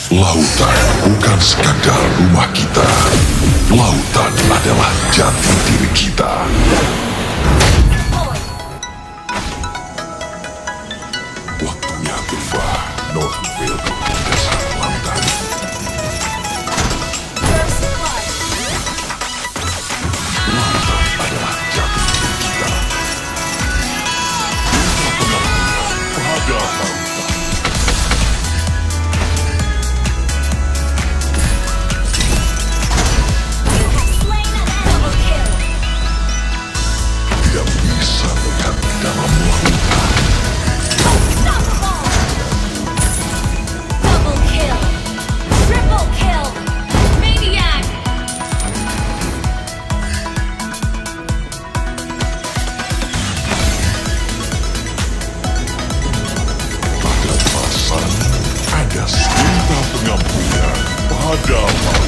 Lautan bukan sekadar rumah kita. Lautan adalah jati diri kita. Waktunya berubah. Northville di dasar lautan. Lautan adalah jati diri kita. Pada lautan. Tidak bisa melihat di dalam lautan. Pada pasang ada senjata pengampunan pada